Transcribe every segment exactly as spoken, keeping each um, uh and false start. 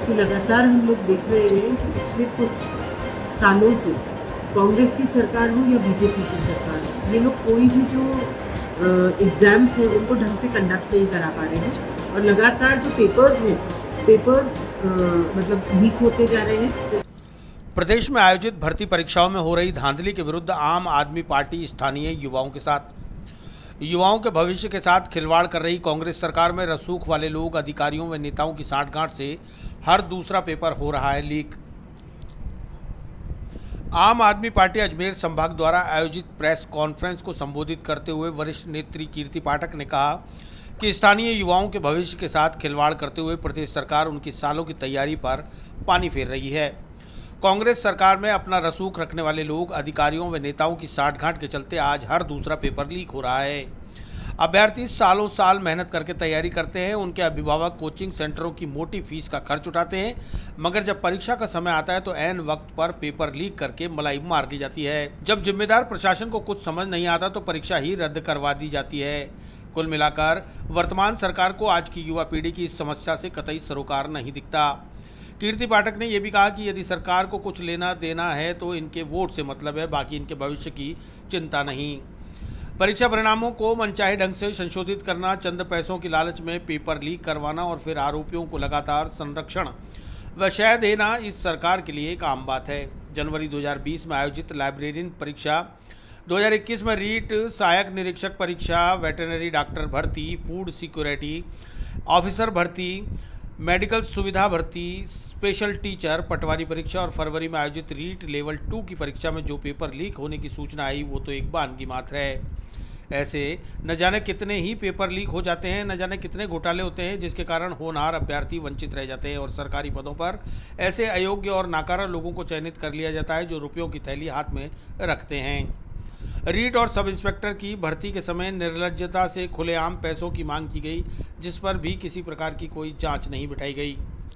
कि लगातार हम लोग देख रहे हैं कि पिछले कुछ सालों से कांग्रेस की सरकार हो या बीजेपी की सरकार हो, ये लोग कोई भी जो एग्ज़ाम्स हैं उनको ढंग से कंडक्ट नहीं करा पा रहे हैं और लगातार जो पेपर्स हैं पेपर्स मतलब लीक होते जा रहे हैं। प्रदेश में आयोजित भर्ती परीक्षाओं में हो रही धांधली के विरुद्ध आम आदमी पार्टी स्थानीय युवाओं के साथ युवाओं के भविष्य के साथ खिलवाड़ कर रही कांग्रेस सरकार में रसूख वाले लोग, अधिकारियों व नेताओं की साठगांठ से हर दूसरा पेपर हो रहा है लीक। आम आदमी पार्टी अजमेर संभाग द्वारा आयोजित प्रेस कॉन्फ्रेंस को संबोधित करते हुए वरिष्ठ नेत्री कीर्ति पाठक ने कहा कि स्थानीय युवाओं के भविष्य के साथ खिलवाड़ करते हुए प्रदेश सरकार उनकी सालों की तैयारी पर पानी फेर रही है। कांग्रेस सरकार में अपना रसूख रखने वाले लोग, अधिकारियों व नेताओं की साठगांठ के चलते आज हर दूसरा पेपर लीक हो रहा है। अभ्यर्थी सालों साल मेहनत करके तैयारी करते हैं, उनके अभिभावक कोचिंग सेंटरों की मोटी फीस का खर्च उठाते हैं, मगर जब परीक्षा का समय आता है तो ऐन वक्त पर पेपर लीक करके मलाई मार ली जाती है। जब जिम्मेदार प्रशासन को कुछ समझ नहीं आता तो परीक्षा ही रद्द करवा दी जाती है। कुल मिलाकर वर्तमान सरकार को आज की युवा पीढ़ी की इस समस्या से कतई सरोकार नहीं दिखता। कीर्ति पाठक ने यह भी कहा कि यदि सरकार को कुछ लेना देना है तो इनके वोट से मतलब है, बाकी इनके भविष्य की चिंता नहीं। परीक्षा परिणामों को मनचाहे ढंग से संशोधित करना, चंद पैसों की लालच में पेपर लीक करवाना और फिर आरोपियों को लगातार संरक्षण व शय देना इस सरकार के लिए एक आम बात है। जनवरी दो हज़ार बीस में आयोजित लाइब्रेरियन परीक्षा, दो हज़ार इक्कीस में रीट, सहायक निरीक्षक परीक्षा, वेटरनरी डॉक्टर भर्ती, फूड सिक्योरिटी ऑफिसर भर्ती, मेडिकल सुविधा भर्ती, स्पेशल टीचर, पटवारी परीक्षा और फरवरी में आयोजित रीट लेवल टू की परीक्षा में जो पेपर लीक होने की सूचना आई वो तो एक बानगी मात्र है। ऐसे न जाने कितने ही पेपर लीक हो जाते हैं, न जाने कितने घोटाले होते हैं जिसके कारण होनहार अभ्यर्थी वंचित रह जाते हैं और सरकारी पदों पर ऐसे अयोग्य और नाकारा लोगों को चयनित कर लिया जाता है जो रुपयों की थैली हाथ में रखते हैं। रीट और सब इंस्पेक्टर की भर्ती के समय निर्लज्जता से खुलेआम पैसों की मांग की गई, जिस पर भी किसी प्रकार की कोई जांच नहीं बिठाई गई।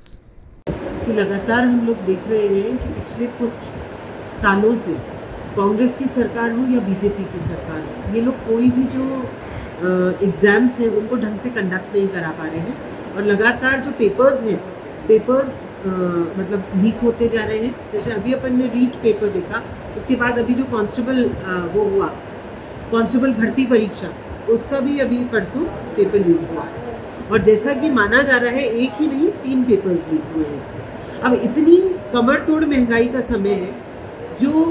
कि लगातार हम लोग देख रहे हैं कि पिछले कुछ सालों से कांग्रेस की सरकार हो या बीजेपी की सरकार हो, ये लोग कोई भी जो एग्ज़ाम्स हैं उनको ढंग से कंडक्ट नहीं करा पा रहे हैं और लगातार जो पेपर्स हैं पेपर्स आ, मतलब लीक होते जा रहे हैं। जैसे अभी अपन ने रीट पेपर देखा, उसके बाद अभी जो कांस्टेबल वो हुआ कांस्टेबल भर्ती परीक्षा, उसका भी अभी परसों पेपर लीक हुआ और जैसा कि माना जा रहा है एक ही नहीं तीन पेपर्स लीक हुए हैं इसमें। अब इतनी कमर तोड़ महंगाई का समय है, जो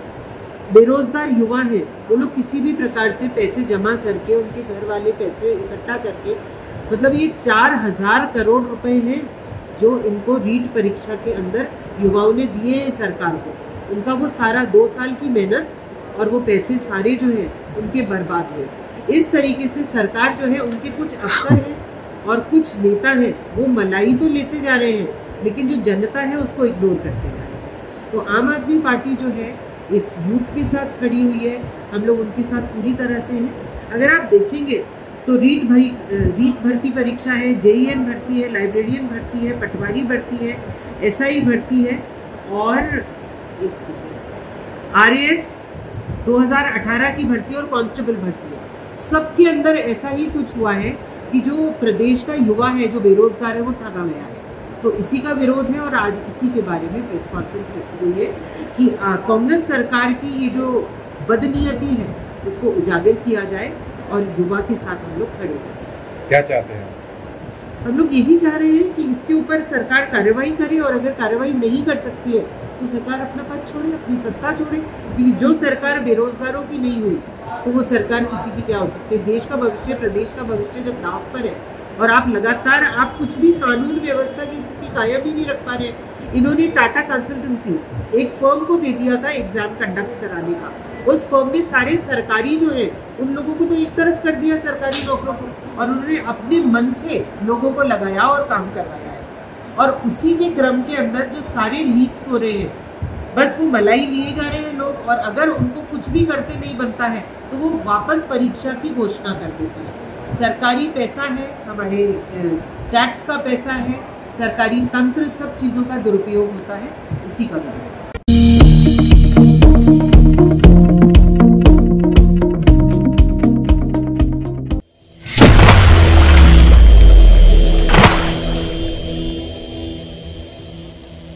बेरोजगार युवा हैं वो लोग किसी भी प्रकार से पैसे जमा करके, उनके घर वाले पैसे इकट्ठा करके, मतलब ये चार हजार करोड़ रुपए हैं जो इनको रीट परीक्षा के अंदर युवाओं ने दिए हैं सरकार को। उनका वो सारा दो साल की मेहनत और वो पैसे सारे जो हैं उनके बर्बाद हुए। इस तरीके से सरकार जो है, उनके कुछ अफसर हैं और कुछ नेता हैं, वो मलाई तो लेते जा रहे हैं लेकिन जो जनता है उसको इग्नोर करते जा रहे हैं। तो आम आदमी पार्टी जो है इस यूथ के साथ खड़ी हुई है, हम लोग उनके साथ पूरी तरह से हैं। अगर आप देखेंगे तो रीट भरी रीट भर्ती परीक्षा है, जेईएन भर्ती है, लाइब्रेरियन भर्ती है, पटवारी भर्ती है, एसआई भर्ती है और एक सेकेंड आरएएस दो हज़ार अठारह की भर्ती और कांस्टेबल भर्ती है। सबके अंदर ऐसा ही कुछ हुआ है कि जो प्रदेश का युवा है, जो बेरोजगार है, वो ठगा गया है। तो इसी का विरोध है और आज इसी के बारे में प्रेस कॉन्फ्रेंस रखी गई है कि कांग्रेस सरकार की ये जो बदनीयती है उसको उजागर किया जाए और युवा के साथ हम लोग खड़े रह सकें। क्या चाहते हैं हम लोग? यही चाह रहे हैं कि इसके ऊपर सरकार कार्रवाई करे और अगर कार्रवाई नहीं कर सकती है तो सरकार अपना पद छोड़े, अपनी सत्ता छोड़े, क्योंकि जो सरकार बेरोजगारों की नहीं हुई तो वो सरकार किसी की क्या हो सकती है। देश का भविष्य, प्रदेश का भविष्य जब दांव पर है और आप लगातार आप कुछ भी कानून व्यवस्था की स्थिति कायम ही नहीं रख पा रहे। इन्होंने टाटा कंसल्टेंसी एक फर्म को दे दिया था एग्जाम कंडक्ट कराने का, उस फर्म ने सारे सरकारी जो है उन लोगों को तो एक तरफ कर दिया, सरकारी नौकरों को, और उन्होंने अपने मन से लोगों को लगाया और काम करवाया है। और उसी के क्रम के अंदर जो सारे लीक्स हो रहे हैं, बस वो मलाई लिए जा रहे हैं लोग, और अगर उनको कुछ भी करते नहीं बनता है तो वो वापस परीक्षा की घोषणा कर देते हैं। सरकारी पैसा है, हमारे टैक्स का पैसा है, सरकारी तंत्र, सब चीज़ों का दुरुपयोग होता है, उसी का